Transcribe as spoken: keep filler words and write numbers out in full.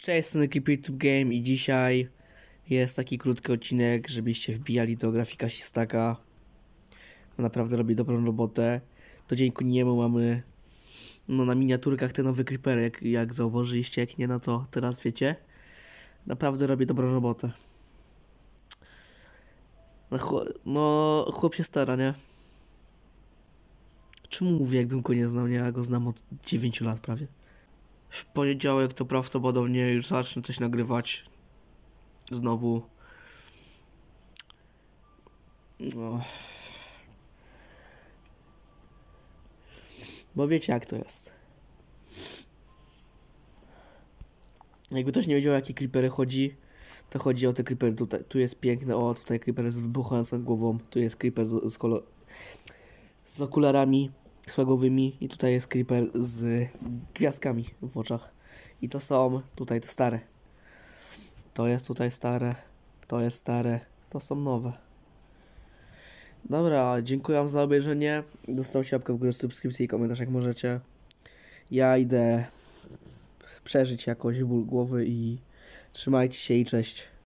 Cześć, to YouTube Game i dzisiaj jest taki krótki odcinek, żebyście wbijali do grafika Sistaka. Naprawdę robi dobrą robotę. To dzięki niemu mamy no, na miniaturkach te nowe creepery, jak, jak zauważyliście, jak nie, no to teraz wiecie. Naprawdę robi dobrą robotę. No, chłop, no chłop się stara, nie? Czemu mówię, jakbym go nie znał, nie? Ja go znam od dziewięciu lat prawie. W poniedziałek to prawdopodobnie już zacznę coś nagrywać. Znowu. No. Bo wiecie jak to jest. Jakby ktoś nie wiedział, o jakie creepery chodzi, to chodzi o te creepery tutaj. Tu jest piękne, o tutaj creeper z wybuchającą głową. Tu jest creeper z, z, kolo z okularami swagowymi i tutaj jest creeper z gwiazdkami w oczach. I to są tutaj te stare. To jest tutaj stare. To jest stare. To są nowe. Dobra, dziękuję wam za obejrzenie. Dostałcie łapkę w górę, subskrypcję i komentarz jak możecie. Ja idę przeżyć jakoś ból głowy i trzymajcie się i cześć.